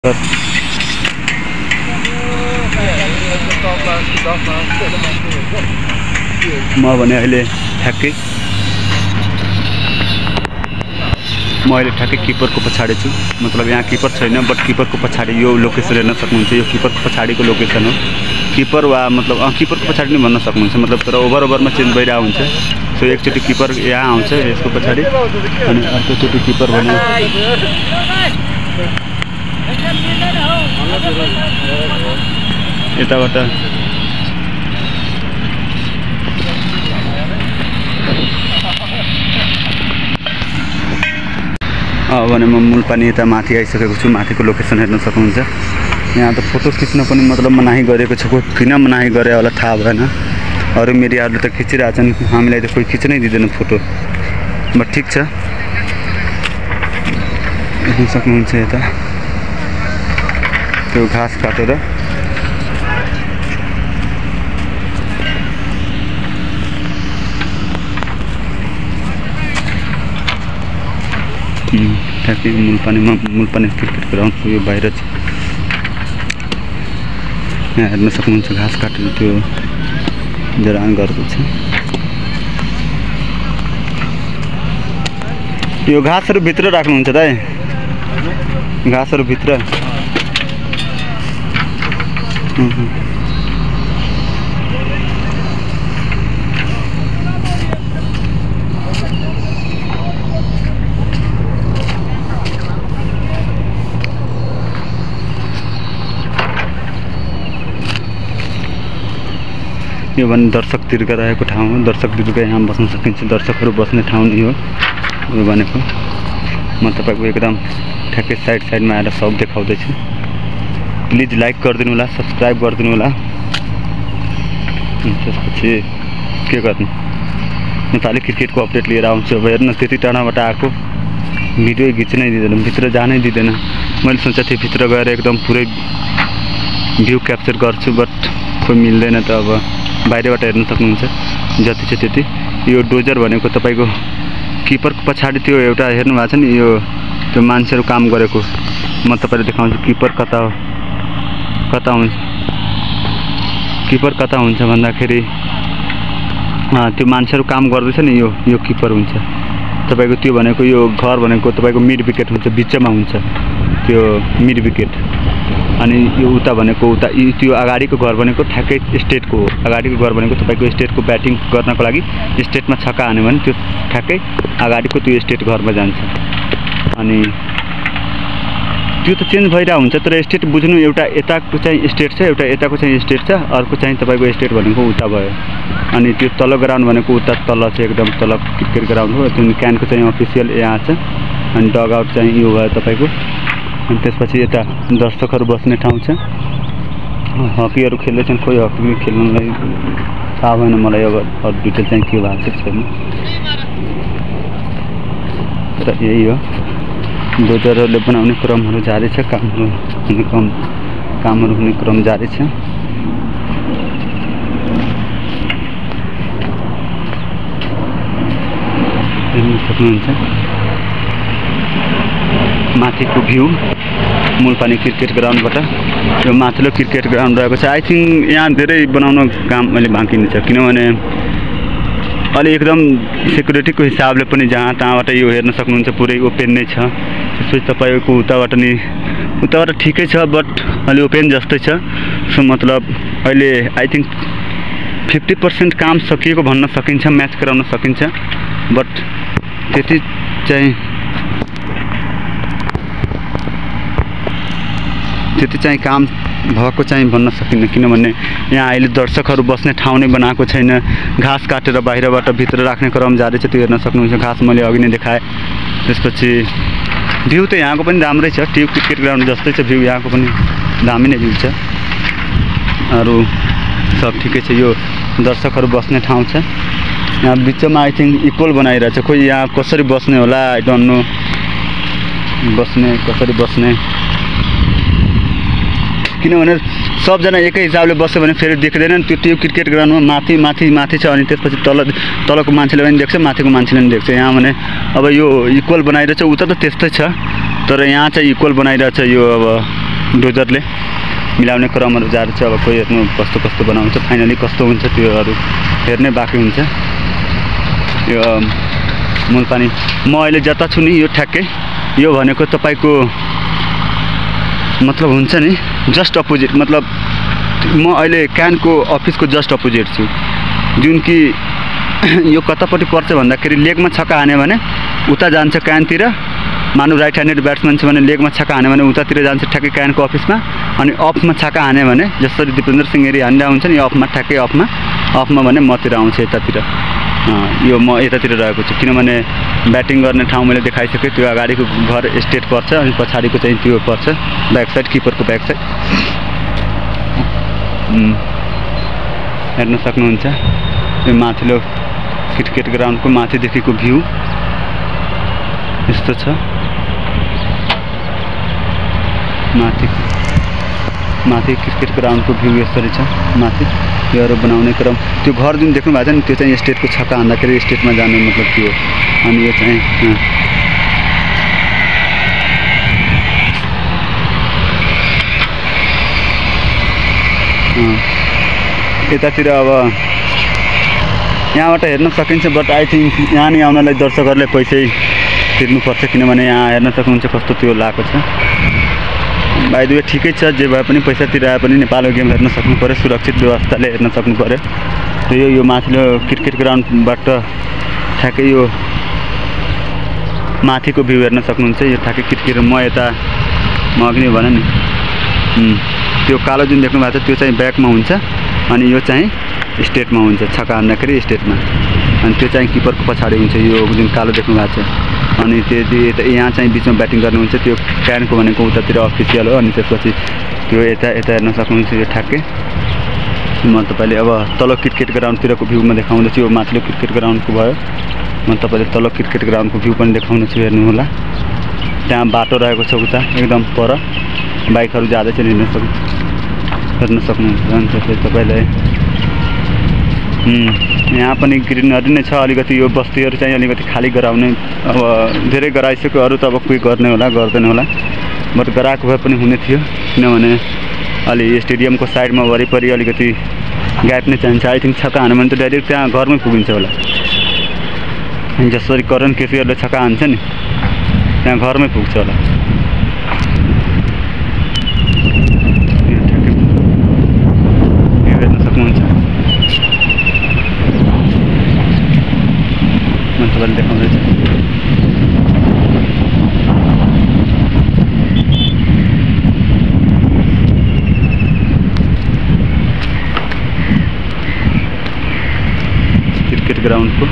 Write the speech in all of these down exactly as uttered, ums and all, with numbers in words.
म भने अहिले ठ्याक्कै म अहिले ठ्याक्कै किपरको पछाडि छु। मतलब यहाँ किपर छैन, बट किपरको पछाडि यो लोकेसन हेर्न सक्नुहुन्छ। यो किपरको पछाडिको लोकेसन हो। किपर वा मतलब अँ किपरको पछाडि नै भन्न सक्नुहुन्छ। मतलब तर ओभर ओभरमा चेन्ज भइरहेको हुन्छ। सो एकचोटि किपर यहाँ आउँछ यसको पछाडि, अनि अर्कोचोटि किपर भने यताबाट अब भने म मूलपानी यता माथि आइसकेको छु। माथिको लोकेसन हेर्न सक्नुहुन्छ। यहाँ त फोटो खिच्न पनि मतलब मनाही गरेको छ। कोही किन मनाही गरे होला थाहा भएन। अरू मिडियाहरूले त खिचिरहेछन्, हामीलाई त कोही खिच्नै दिँदैन फोटो। बट ठिक छ, हेर्न सक्नुहुन्छ यता त्यो घाँस काटेर ठ्याक्कै मूलपानीमा मूलपानी क्रिकेट ग्राउन्डको यो बाहिर छ। यहाँ हेर्न सक्नुहुन्छ घाँस काटेर त्यो जरान गरेको छ। यो घाँसहरू भित्र राख्नुहुन्छ दाइ? घाँसहरू भित्र यो भने दर्शक दीर्घ रहेको ठाउँ हो। दर्शक दीर्घ यहाँ बस्न सकिन्छ। दर्शकहरू बस्ने ठाउँ नै हो यो भनेको। म तपाईँको एकदम ठ्याक्कै साइड साइडमा आएर सब देखाउँदैछु। प्लिज लाइक गरिदिनु होला, सब्सक्राइब गरिदिनु होला। त्यसपछि के गर्नु, नेपाली क्रिकेटको अपडेट लिएर आउँछु। अब हेर्नु त्यति टाढाबाट आएको भिडियो खिच्नै दिँदैन, भित्र जानै दिँदैन। मैले सोचेको थिएँ भित्र गएर एकदम पुरै भ्यू क्याप्चर गर्छु, बट खोइ मिल्दैन त। अब बाहिरबाट हेर्न सक्नुहुन्छ जति छ त्यति। यो डोजर भनेको तपाईँको किपरको पछाडि त्यो एउटा हेर्नु भएको छ नि, यो त्यो मान्छेहरू काम गरेको। म तपाईँलाई देखाउँछु किपर कता हो, कता हुन्छ किपर कता हुन्छ भन्दाखेरि त्यो मान्छेहरू काम गर्दैछ नि, यो यो किपर हुन्छ तपाईँको। त्यो भनेको यो घर भनेको तपाईँको मिड विकेट हुन्छ, बिचमा हुन्छ त्यो मिड विकेट। अनि यो उता भनेको उता त्यो अगाडिको घर भनेको ठ्याक्कै स्टेटको हो। अगाडिको घर भनेको तपाईँको स्टेटको ब्याटिङ गर्नको लागि स्टेटमा छक्का हान्यो भने त्यो ठ्याक्कै अगाडिको त्यो स्टेट घरमा जान्छ। अनि त्यो त चेन्ज भइरहेको हुन्छ, तर स्टेट बुझ्नु एउटा यताको चाहिँ स्टेट छ, एउटा यताको चाहिँ स्टेट छ, अर्को चाहिँ तपाईँको स्टेट भनेको उता भयो। अनि त्यो तल ग्राउन्ड भनेको उता तल चाहिँ एकदम तल क्रिकेट ग्राउन्ड हो। त्यो क्यानको चाहिँ अफिसियल यहाँ छ। अनि डग आउट चाहिँ यो भयो तपाईँको। अनि त्यसपछि यता दर्शकहरू बस्ने ठाउँ छ। हकीहरू खेल्दैछन्, कोही हकी खेल्नलाई थाहा भएन मलाई। अब अरू डिटेल चाहिँ के भएको छ छैन, तर यही हो। डोजरहरूले बनाउने क्रमहरू जारी छ। कामहरू हुने क्रम कामहरू हुने क्रम जारी छ। हेर्न सक्नुहुन्छ माथिको भ्यू मूलपानी क्रिकेट ग्राउन्डबाट। यो माथिल्लो क्रिकेट ग्राउन्ड रहेको छ। आई थिङ्क यहाँ धेरै बनाउन काम अहिले बाँकी नै छ, किनभने अलि एकदम सेक्युरिटीको हिसाबले पनि जहाँ तहाँबाट यो हेर्न सक्नुहुन्छ पुरै ओपेन नै छ। त्यसपछि तपाईँको उताबाट नि उताबाट ठिकै छ, बट अलि ओपेन जस्तै छ। सो मतलब अहिले आई थिङ्क फिफ्टी पर्सेन्ट काम सकिएको भन्न सकिन्छ, म्याच गराउन सकिन्छ। बट त्यति चाहिँ त्यति चाहिँ काम भएको चाहिँ भन्न सकिन्न, किनभने यहाँ अहिले दर्शकहरू बस्ने ठाउँ नै बनाएको छैन। घाँस काटेर बाहिरबाट भित्र राख्ने क्रम जारी छ। त्यो हेर्न सक्नुहुन्छ। घाँस मैले अघि नै देखाएँ। त्यसपछि भ्यू त यहाँको पनि राम्रै छ, ट्युब क्रिकेट ग्राउन्ड जस्तै छ भ्यू। यहाँको पनि दामी नै भ्यू छ। अरू सब ठिकै छ। यो दर्शकहरू बस्ने ठाउँ छ। यहाँ बिचमा आई थिङ्क इक्वल बनाइरहेछ। खोइ यहाँ कसरी बस्ने होला, आई डोन्ट नो। बस्ने कसरी बस्ने, किनभने सबजना एकै हिसाबले बस्यो भने फेरि देख्दैन। त्यो ट्युब क्रिकेट ग्राउन्डमा माथि माथि माथि छ, अनि त्यसपछि तल तलको मान्छेले पनि देख्छ, माथिको मान्छेले पनि देख्छ। यहाँ भने अब यो इक्वल बनाइरहेछ। उता त त्यस्तै छ, तर यहाँ चाहिँ इक्वल बनाइरहेछ। यो अब डोजरले मिलाउने क्रमहरू जारी छ। अब कोही हेर्नु कस्तो कस्तो बनाउँछ, फाइनली कस्तो हुन्छ त्योहरू हेर्नै बाँकी हुन्छ। यो मूलपानी म अहिले जता छु नि यो ठ्याक्कै यो भनेको तपाईँको मतलब हुन्छ नि जस्ट अपोजिट, मतलब म अहिले क्यानको अफिसको जस्ट अपोजिट छु, जुन कि यो कतापट्टि पर्छ भन्दाखेरि लेगमा छक्का हान्यो भने उता जान्छ क्यानतिर, मानव राइट ह्यान्डेड ब्याट्सम्यान छ भने लेगमा छक्का हान्यो भने उतातिर जान्छ ठ्याक्कै क्यानको अफिसमा, अनि अफमा छक्का हान्यो भने जसरी दिपेन्द्र सिंह एरी हान्दा हुन्छ नि अफमा ठ्याक्कै अफमा अफमा भने मतिर आउँछ यतातिर। यो म यतातिर रहेको छु किनभने ब्याटिङ गर्ने ठाउँ मैले देखाइसकेँ। त्यो अगाडिको घर स्टेट पर्छ अनि पछाडिको चाहिँ त्यो पर्छ ब्याक साइड, किपरको ब्याक साइड। हेर्न सक्नुहुन्छ यो माथिल्लो क्रिकेट ग्राउन्डको माथिदेखिको भ्यू यस्तो छ। माथि माथि क्रिकेट ग्राउन्डको भ्यू यसरी छ माथि। योहरू बनाउने क्रम त्यो घर जुन देख्नु भएको छ नि त्यो चाहिँ स्टेटको छक्का हान्दाखेरि स्टेटमा जाने मतलब त्यो हो। अनि यो चाहिँ यतातिर अब यहाँबाट हेर्न सकिन्छ, बट आई थिङ्क यहाँ नि आउनलाई दर्शकहरूले पैसै तिर्नुपर्छ किनभने यहाँ हेर्न सक्नुहुन्छ कस्तो त्यो लगाएको छ। बाइ द वे ठिकै छ, जे भए पनि पैसा तिराए पनि नेपालको गेम हेर्न सक्नु पऱ्यो, सुरक्षित व्यवस्थाले हेर्न सक्नु पऱ्यो। र यो यो माथिल्लो क्रिकेट ग्राउन्डबाट ठ्याक्कै यो माथिको भ्यू हेर्न सक्नुहुन्छ। यो ठ्याक्कै क्रिकेट म यता म अघि नै भने नि त्यो कालो जुन देख्नु भएको छ त्यो चाहिँ ब्याकमा हुन्छ अनि यो चाहिँ स्टेटमा हुन्छ, छक्का हान्दाखेरि स्टेटमा, अनि त्यो चाहिँ किपरको पछाडि हुन्छ यो जुन कालो देख्नु भएको छ। अनि त्यो यहाँ चाहिँ बिचमा ब्याटिङ गर्नुहुन्छ त्यो क्यानको भनेको उतातिर अफिसियल हो। अनि त्यसपछि त्यो यता यता हेर्न सक्नुहुन्छ यो ठ्याक्कै। म तपाईँले अब तल क्रिकेट ग्राउन्डतिरको भ्यूमा देखाउँदैछु, यो माथिल्लो क्रिकेट ग्राउन्डको भयो। म तपाईँले तल क्रिकेट ग्राउन्डको भ्यू पनि देखाउनेछु, हेर्नु होला। त्यहाँ बाटो रहेको छ उता एकदम पर, बाइकहरू जाँदै चाहिँ हिँड्न सक्नु हेर्न सक्नुहुन्छ। अनि त्यसपछि तपाईँलाई यहाँ पनि ग्रिनरी नै छ अलिकति। यो बस्तीहरू चाहिँ अलिकति खाली गराउने अब धेरै गराइसक्यो, अरू त अब कोही गर्ने होला गर्दैन होला, बट गराएको भए पनि हुने थियो किनभने अलि स्टेडियमको साइडमा वरिपरि अलिकति ग्याप नै चाहिन्छ। आई थिङ्क छक्का हान्यो भने त डाइरेक्ट त्यहाँ घरमै पुगिन्छ होला, जसरी करण केसीहरूले छक्का हान्छ नि त्यहाँ घरमै पुग्छ होला। हेर्न सक्नुहुन्छ म तपाईँले देखाउँदैछु। क्रिकेट ग्राउन्डको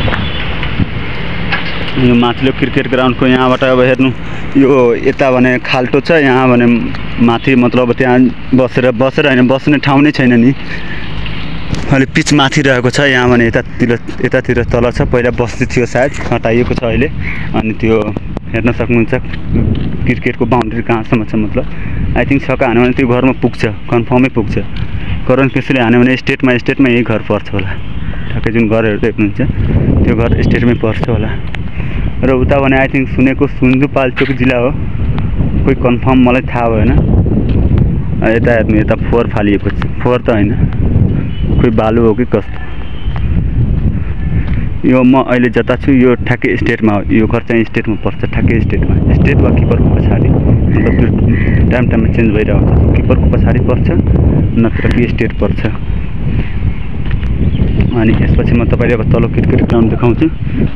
यो माथिल्लो क्रिकेट ग्राउन्डको यहाँबाट अब हेर्नु यो यता भने खाल्टो छ, यहाँ भने माथि मतलब त्यहाँ बसेर बसेर होइन बस्ने ठाउँ नै छैन नि, अहिले पिच माथि रहेको छ। यहाँ भने यतातिर यतातिर तल छ, पहिला बस्ती थियो सायद हटाइएको छ अहिले। अनि त्यो हेर्न सक्नुहुन्छ क्रिकेटको बााउन्ड्री कहाँसम्म छ, मतलब आई थिङ्क छक्का हान्यो भने त्यो घरमा पुग्छ, कन्फर्मै पुग्छ। करण केसीले हान्यो भने स्टेटमा स्टेटमा यही घर पर्छ होला, ठ्याक्कै जुन घरहरू देख्नुहुन्छ त्यो घर स्टेटमै पर्छ होला। र उता भने आई थिङ्क सुनेको सिन्धुपाल्चोक जिल्ला हो, कोही कन्फर्म मलाई थाहा भएन। यता हेर्नु यता फोहोर फालिएको छ, फोहोर त होइन कोही बालु हो कि कस्तो। यो म अहिले जता छु यो ठ्याक्कै स्टेटमा हो, यो घर चाहिँ स्टेटमा पर्छ, ठ्याक्कै स्टेटमा स्टेट वा किपरको पछाडि, मतलब त्यो टाइम टाइममा चेन्ज भइरहेको हुन्छ, किपरको पछाडि पर्छ नत्र कि स्टेट पर्छ। अनि यसपछि म तपाईँले अब तल क्रिकेट ग्राउन्ड देखाउँछु।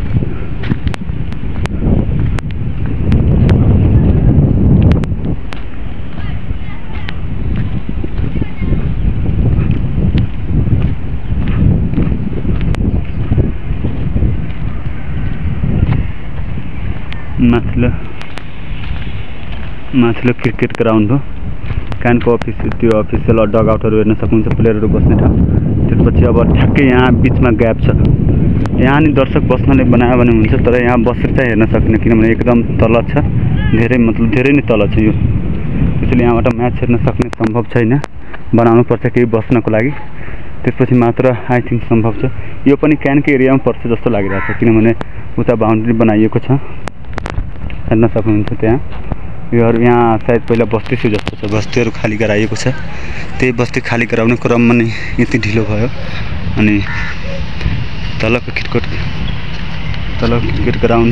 माथिल्लो माथिल्लो क्रिकेट ग्राउन्ड हो, क्यानको अफिस त्यो अफिसियल डग आउटहरू हेर्न सक्नुहुन्छ, प्लेयरहरू बस्ने ठाउँ। त्यसपछि अब ठ्याक्कै यहाँ बिचमा ग्याप छ, यहाँ नि दर्शक बस्नले बनायो भने हुन्छ, तर यहाँ बसेर चाहिँ हेर्न सकिने किनभने एकदम तल छ, धेरै मतलब धेरै नै तल छ यो। त्यसैले यहाँबाट म्याच हेर्न सक्ने सम्भव छैन, बनाउनु पर्छ केही बस्नको लागि, त्यसपछि मात्र आई थिङ्क सम्भव छ। यो पनि क्यानकै एरियामा पर्छ जस्तो लागिरहेको छ किनभने उता बााउन्ड्री बनाइएको छ, हेर्न सक्नुहुन्छ त्यहाँ यो यहाँ सायद पहिला बस्ती थियो जस्तो छ, बस्तीहरू खाली गराइएको छ। त्यही बस्ती खाली गराउने क्रममा नै यति ढिलो भयो। अनि तलको क्रिकेट तलको क्रिकेट ग्राउन्ड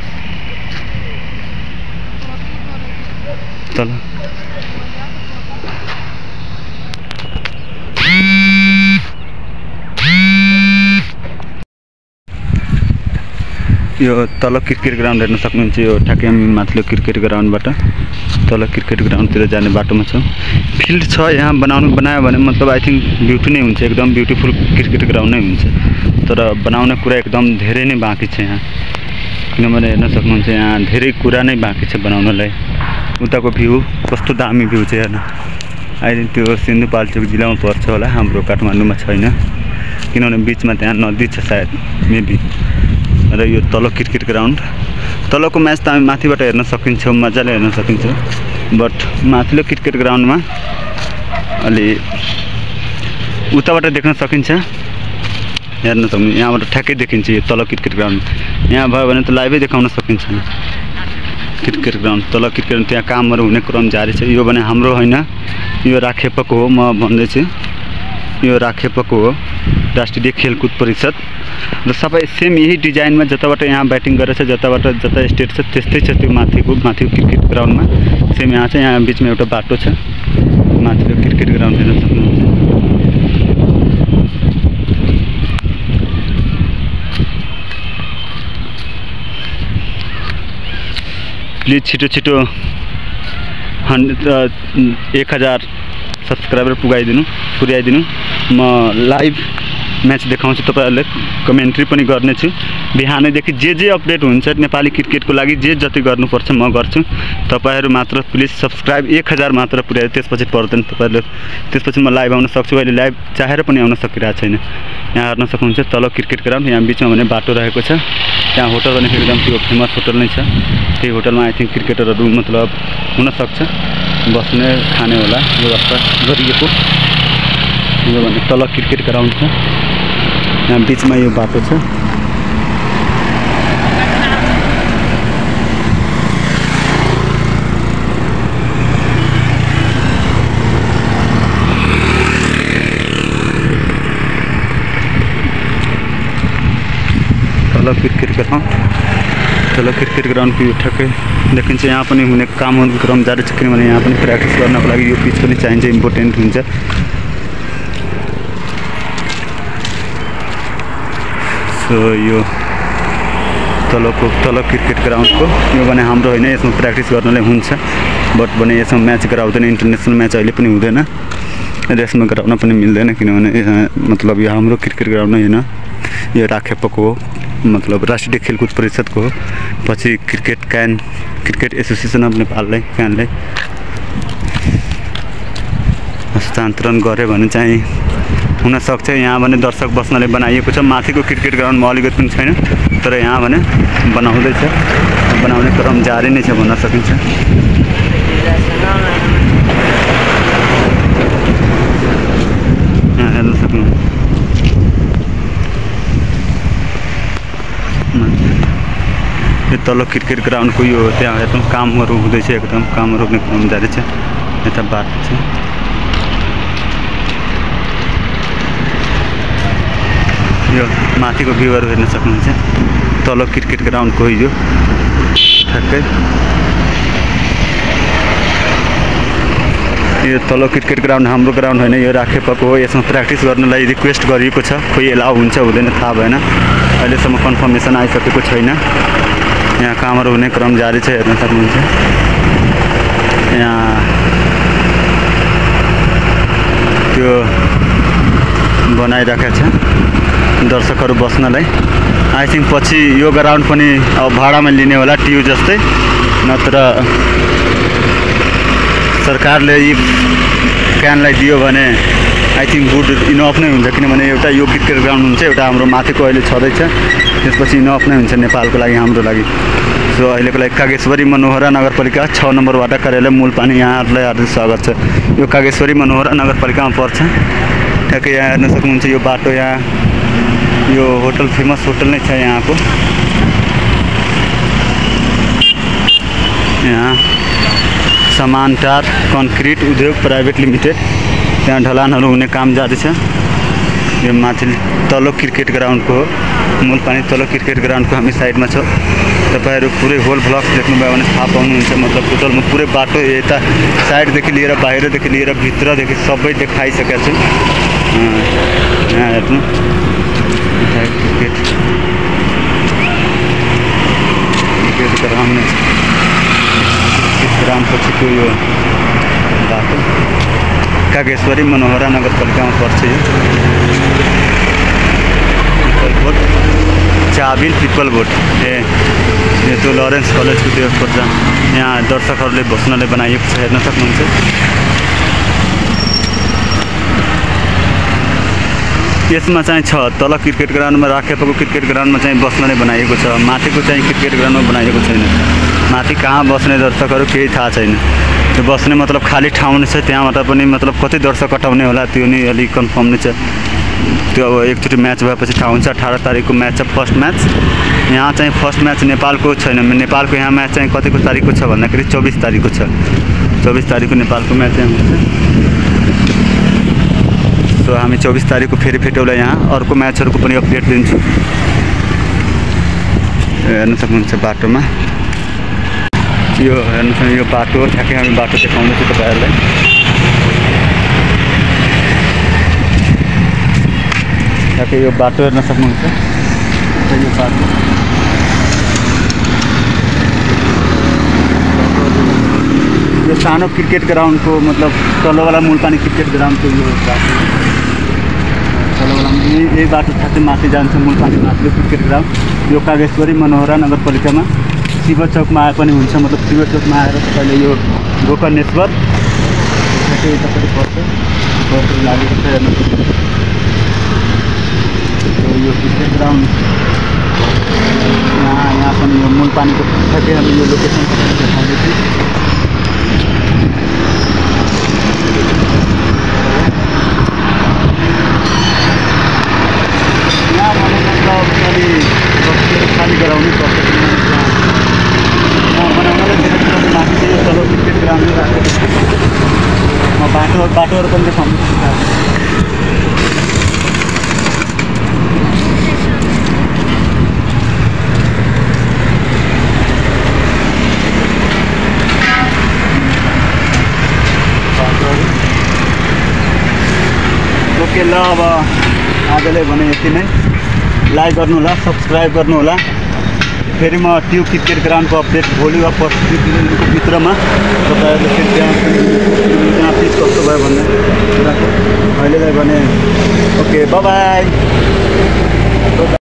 तल यो तल क्रिकेट ग्राउन्ड हेर्न सक्नुहुन्छ। यो ठ्याक्कै माथिल्लो क्रिकेट ग्राउन्डबाट तल क्रिकेट ग्राउन्डतिर जाने बाटोमा छ। फिल्ड छ यहाँ बनाउनु बनायो भने मतलब आई थिङ्क ब्युटी नै हुन्छ, एकदम ब्युटिफुल क्रिकेट ग्राउन्ड नै हुन्छ। तर बनाउने कुरा एकदम धेरै नै बाँकी छ यहाँ, किनभने हेर्न सक्नुहुन्छ यहाँ धेरै कुरा नै बाँकी छ बनाउनलाई। उताको भ्यू कस्तो दामी भ्यू छ हेर्न। आई थिङ्क त्यो सिन्धुपाल्चोक जिल्लामा पर्छ होला, हाम्रो काठमाडौँमा छैन, किनभने बिचमा त्यहाँ नदी छ सायद मेबी। र यो तल क्रिकेट ग्राउन्ड तलको म्याच त हामी माथिबाट हेर्न सकिन्छ, मजाले हेर्न सकिन्छ। बट माथिल्लो क्रिकेट ग्राउन्डमा अलि उताबाट देख्न सकिन्छ, हेर्न सक्नु यहाँबाट ठ्याक्कै देखिन्छ यो तल क्रिकेट ग्राउन्ड। यहाँ भयो भने त लाइभै देखाउन सकिन्छ क्रिकेट ग्राउन्ड तल क्रिकेट। त्यहाँ कामहरू हुने क्रम जारी छ। यो भने हाम्रो होइन, यो राखेपको हो। म भन्दैछु यो राखेपको हो, राष्ट्रिय खेलकुद परिषद। र सबै सेम यही डिजाइनमा जताबाट यहाँ ब्याटिङ गरेछ, जताबाट जता स्टेट छ त्यस्तै छ त्यो माथिको माथिको क्रिकेट ग्राउन्डमा सेम यहाँ छ। यहाँ बिचमा एउटा बाटो छ, माथिको क्रिकेट ग्राउन्ड हेर्न सक्नुहुन्छ। प्लिज छिटो छिटो हन्ड्रेड एक हजार सब्सक्राइबर पुगाइदिनु पुर्याइदिनु। म लाइभ म्याच देखाउँछु, तपाईँहरूले कमेन्ट्री पनि गर्नेछु। बिहानैदेखि जे जे अपडेट हुन्छ नेपाली क्रिकेटको लागि जे जति गर्नुपर्छ म गर्छु। तपाईँहरू मात्र प्लिज सब्सक्राइब एक हजार मात्र पुर्यायो, त्यसपछि पर्दैन तपाईँहरूले। त्यसपछि म लाइभ आउन सक्छु। अहिले लाइभ चाहेर पनि आउन सकिरहेको छैन। यहाँ हेर्न सक्नुहुन्छ तल क्रिकेट ग्राउन्ड, यहाँ बिचमा भने बाटो रहेको छ। त्यहाँ होटल भने एकदम त्यो फेमस होटल नै छ। त्यही होटलमा आई थिङ्क क्रिकेटरहरू मतलब हुनसक्छ, बस्ने खाने होला व्यवस्था गरिएको। यो भने तल क्रिकेट ग्राउन्ड छ, यहाँ बिचमा यो बाटो छ। तल क्रिकेट ग्राउन्ड तल क्रिकेट ग्राउन्डको यो ठ्याक्कै देखिन्छ। यहाँ पनि हुने कामहरू क्रम जारी छ, किनभने यहाँ पनि प्र्याक्टिस गर्नको लागि यो पिच पनि चाहिन्छ, इम्पोर्टेन्ट हुन्छ। सो यो तलको तल क्रिकेट ग्राउन्डको यो भने हाम्रो होइन, यसमा प्र्याक्टिस गर्नलाई हुन्छ। बट भने यसमा म्याच गराउँदैन, इन्टरनेसनल म्याच अहिले पनि हुँदैन र यसमा गराउन पनि मिल्दैन, किनभने मतलब यो हाम्रो क्रिकेट ग्राउन्ड नै होइन, यो राखेपको हो, मतलब राष्ट्रिय खेलकुद परिषदको हो। पछि cricket CAN cricket association of नेपाललाई क्यानलाई हस्तान्तरण गऱ्यो भने चाहिँ हुनसक्छ। यहाँ भने दर्शक बस्नले बनाइएको छ। माथिको क्रिकेट ग्राउन्डमा अलिकति पनि छैन, तर यहाँ भने बनाउँदैछ, बनाउने क्रम जारी नै छ भन्न सकिन्छ। यहाँ हेर्न सक्नु यो तल क्रिकेट ग्राउन्डको यो त्यहाँ एकदम कामहरू हुँदैछ, एकदम कामहरू हुने क्रम जारी छ। यता बाटो छ, यो माथिको भ्यूहरू हेर्न सक्नुहुन्छ। तल क्रिकेट ग्राउन्डको यो ठ्याक्कै यो तल क्रिकेट ग्राउन्ड हाम्रो ग्राउन्ड होइन, यो राखेपको हो। यसमा प्र्याक्टिस गर्नलाई रिक्वेस्ट गरिएको छ, खोइ एलाउ हुन्छ हुँदैन थाहा भएन, अहिलेसम्म कन्फर्मेसन आइसकेको छैन। यहाँ कामहरू हुने क्रम जारी छ, हेर्न सक्नुहुन्छ। यहाँ त्यो बनाइराखेको छ दर्शकहरू बस्नलाई। आई थिङ्क पछि यो ग्राउन्ड पनि अब भाडामा लिने होला, टियु जस्तै, नत्र सरकारले यी क्यानलाई दियो भने आई थिङ्क गुड इनफ नै हुन्छ, किनभने एउटा यो क्रिकेट ग्राउन्ड हुन्छ, एउटा हाम्रो माथिको अहिले छँदैछ, त्यसपछि इनफ नै हुन्छ नेपालको लागि, हाम्रो लागि। सो अहिलेको लागि कागेश्वरी मनोहरा नगरपालिका छ नम्बर वार्ड कार्यालय मूलपानी, यहाँहरूलाई हार्दिक स्वागत छ। यो कागेश्वरी मनोहरा नगरपालिकामा पर्छ। ठ्याक्कै यहाँ हेर्न सक्नुहुन्छ यो बाटो, यहाँ यो होटल फेमस होटल नै छ यहाँको। यहाँ समानटार कन्क्रिट उद्योग प्राइवेट लिमिटेड त्यहाँ ढलानहरू हुने काम जारी छ। यो माथि तल्लो क्रिकेट ग्राउन्डको मूलपानी तल्लो क्रिकेट ग्राउन्डको हामी साइडमा छ। तपाईहरु पुरै होल ब्लक देख्नुभयो भने थाहा पाउनुहुन्छ। मतलब टोटलमा पुरै बाटो यता साइडदेखि लिएर बाहिरदेखि लिएर भित्रदेखि सबै देखाइसकेको छु। यहाँ हेर्नु क्रिकेट क्रिकेट ग्राउन्ड ग्राउन्ड पछिको यो बाटो कागेश्वरी मनोहरा नगरपालिकामा पर्छ। यो पिपल बोट चाबिल पिपल बोट ए यो तो लरेन्स कलेजको त्यो पर्छ। यहाँ दर्शकहरूले बस्नलाई बनाइएको छ, हेर्न सक्नुहुन्छ। यसमा चाहिँ छ तल क्रिकेट ग्राउन्डमा राखेको क्रिकेट ग्राउन्डमा चाहिँ बस्नलाई बनाइएको छ। माथिको चाहिँ क्रिकेट ग्राउन्डमा बनाइएको छैन। माथि कहाँ बस्ने दर्शकहरू केही थाहा छैन। त्यो बस्ने मतलब खाली ठाउँ नै छ। त्यहाँबाट पनि मतलब कति दर्शक कटाउने होला त्यो नि अलिक कन्फर्म नै छ। त्यो अब एकचोटि म्याच भएपछि थाहा हुन्छ। अठारह तारिकको म्याच छ, फर्स्ट म्याच। यहाँ चाहिँ फर्स्ट म्याच नेपालको छैन। नेपालको यहाँ म्याच चाहिँ कतिको तारिकको छ भन्दाखेरि चौबिस तारिकको छ। चौबिस तारिकको नेपालको म्याच यहाँ हुन्छ। सो हामी चौबिस तारिकको फेरि भेटौँला। यहाँ अर्को म्याचहरूको पनि अपडेट दिन्छु। हेर्न सक्नुहुन्छ बाटोमा यो हेर्नुहोस् यो बाटो ठ्याक्कै हामी बाटो देखाउँदैछु तपाईँहरूलाई। ठ्याक्कै यो बाटो हेर्न सक्नुहुन्छ। यो बाटो यो सानो क्रिकेट ग्राउन्डको मतलब तल्लोवाला मूलपानी क्रिकेट ग्राउन्डको यो बाटो तल्लोवाला यही बाटो ठ्याक्कै माथि जान्छ मूलपानी माथिको क्रिकेट ग्राउन्ड। यो कागेश्वरी मनोहरा नगरपालिकामा शिव चौकमा आए पनि हुन्छ। मतलब शिव चौकमा आएर तपाईँले यो गोकर्णेश्वर ठ्याक्कै यतापट्टि पर्छ लागेको छ। हेर्नु यो क्रिकेट ग्राउन्ड यहाँ यहाँ पनि यो मूलपानीको ठ्याक्कै हामी यो लोकेसन देखाउँदैछु। यहाँ भने मतलब अलि खाली गराउनु पर्छ। बनाउनलाई धेरै माथि चाहिँ यो तल क्रिकेट ग्राउन्ड राखेको छ। म बाटो बाटोहरू पनि देखाउनु ओके ल अब आजलाई भने यति नै। लाइक गर्नु होला, सब्सक्राइब गर्नु होला। फेरि म त्यो क्रिकेट ग्राउन्डको अपडेट भोलि वा पर्सि दिनको भित्रमा तपाईँहरूले फेरि त्यहाँ त्यहाँ पिच कस्तो भयो भन्ने कुराको अहिलेलाई भने ओके बाई बाई।